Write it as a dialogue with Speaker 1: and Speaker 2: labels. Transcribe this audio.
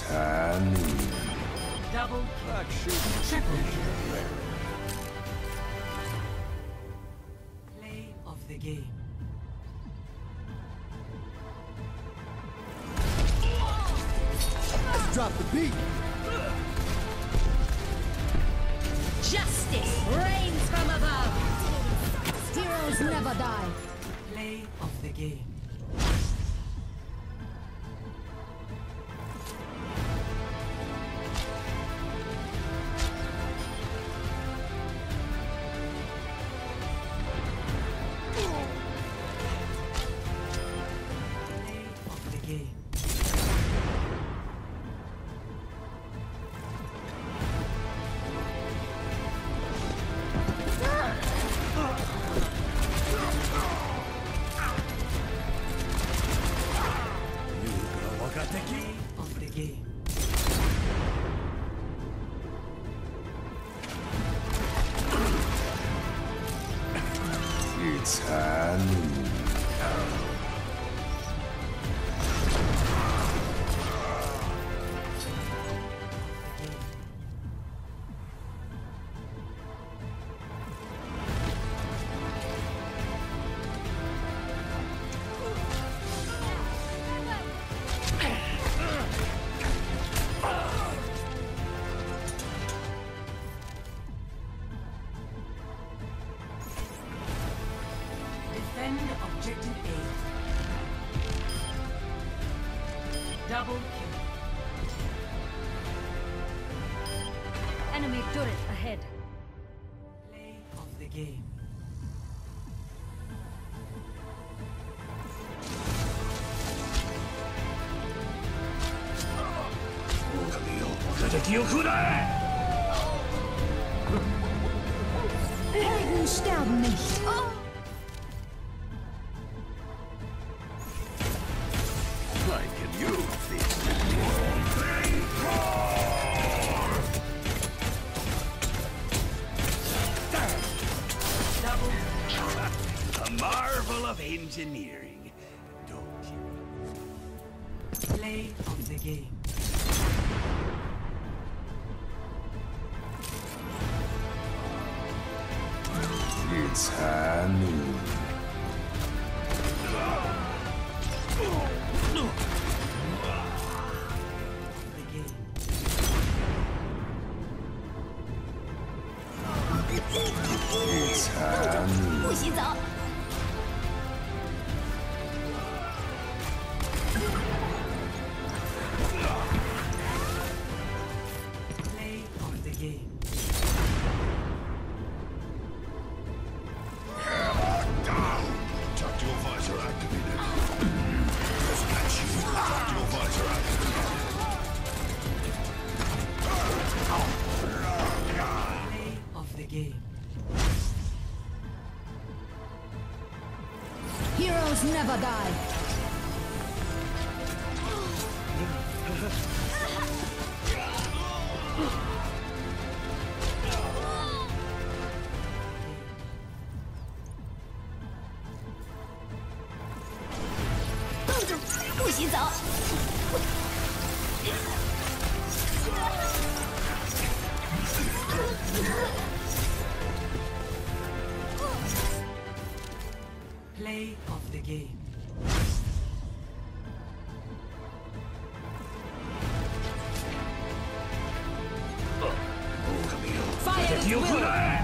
Speaker 1: high noon.
Speaker 2: Double kill. Triple kill. Play of the game.
Speaker 3: Let's drop the beat.
Speaker 4: Justice reigns from above. Heroes never die.
Speaker 2: Play of the game.
Speaker 1: It's high noon.
Speaker 2: Defend objective A. Double kill.
Speaker 4: Enemy turret ahead.
Speaker 2: Play of the game.
Speaker 4: Helden sterben nicht.
Speaker 1: I can use this.
Speaker 5: A marvel of engineering, don't you?
Speaker 2: Play of the game.
Speaker 1: It's high noon.
Speaker 2: The game.
Speaker 1: It's high noon.
Speaker 4: 不洗澡。
Speaker 2: Play of the game.
Speaker 1: Tactical visor activated. Dispatch you. Tactical visor activated.
Speaker 2: Play of the game.
Speaker 4: Heroes never die.
Speaker 2: Play of the game.
Speaker 4: Fire is will.